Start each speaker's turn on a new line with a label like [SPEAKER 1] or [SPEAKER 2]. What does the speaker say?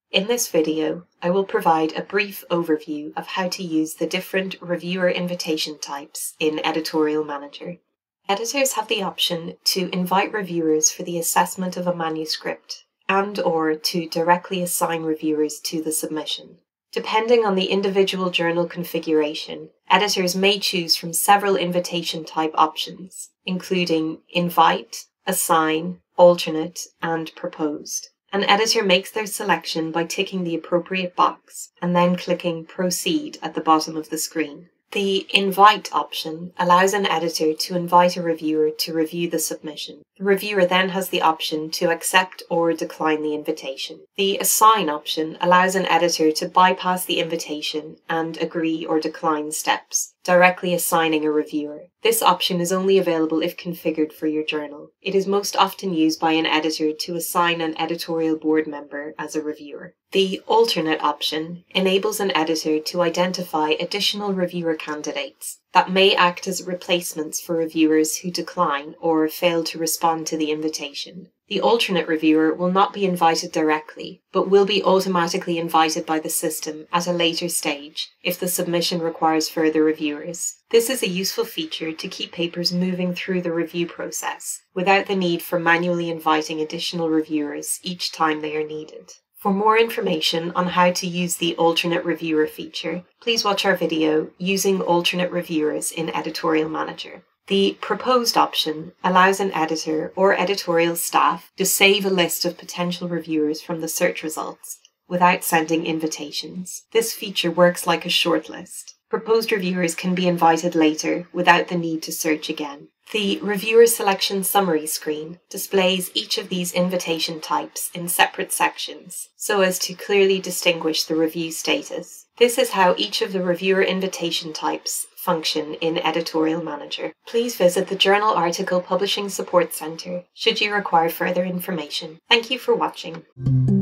[SPEAKER 1] In this video, I will provide a brief overview of how to use the different reviewer invitation types in Editorial Manager. Editors have the option to invite reviewers for the assessment of a manuscript and/or to directly assign reviewers to the submission. Depending on the individual journal configuration, editors may choose from several invitation type options, including invite, assign, alternate, and proposed. An editor makes their selection by ticking the appropriate box and then clicking Proceed at the bottom of the screen. The Invite option allows an editor to invite a reviewer to review the submission. The reviewer then has the option to accept or decline the invitation. The Assign option allows an editor to bypass the invitation and agree or decline steps, directly assigning a reviewer. This option is only available if configured for your journal. It is most often used by an editor to assign an editorial board member as a reviewer. The Alternate option enables an editor to identify additional reviewer candidates that may act as replacements for reviewers who decline or fail to respond to the invitation. The alternate reviewer will not be invited directly, but will be automatically invited by the system at a later stage if the submission requires further reviewers. This is a useful feature to keep papers moving through the review process without the need for manually inviting additional reviewers each time they are needed. For more information on how to use the alternate reviewer feature, please watch our video Using Alternate Reviewers in Editorial Manager. The Proposed option allows an editor or editorial staff to save a list of potential reviewers from the search results without sending invitations. This feature works like a shortlist. Proposed reviewers can be invited later without the need to search again. The Reviewer Selection Summary screen displays each of these invitation types in separate sections so as to clearly distinguish the review status. This is how each of the reviewer invitation types function in Editorial Manager. Please visit the Journal Article Publishing Support Center should you require further information. Thank you for watching.